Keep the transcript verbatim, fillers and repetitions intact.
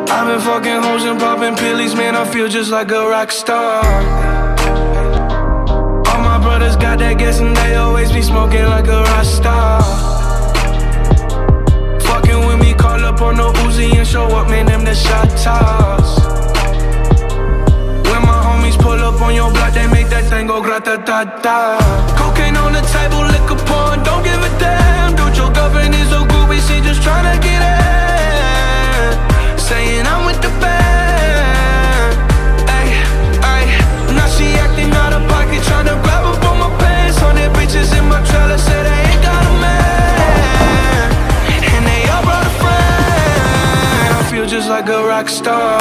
I've been fucking hoes and popping pillies, man, I feel just like a rock star. All my brothers got that gas and they always be smoking like a rock star. Fucking with me, call up on the Uzi and show up, man, them the shot toss. When my homies pull up on your block, they make that thing go grata-ta-ta. Cocaine on the table, liquor porn, don't give a damn. Dude, your girlfriend is a groupie, she just tryna get in. Saying I'm with the band. Ay, ay. Now she acting out of pocket, tryna grab up on my pants. Hundred bitches in my trailer, say they ain't got a man, and they all brought a friend. I feel just like a rock star.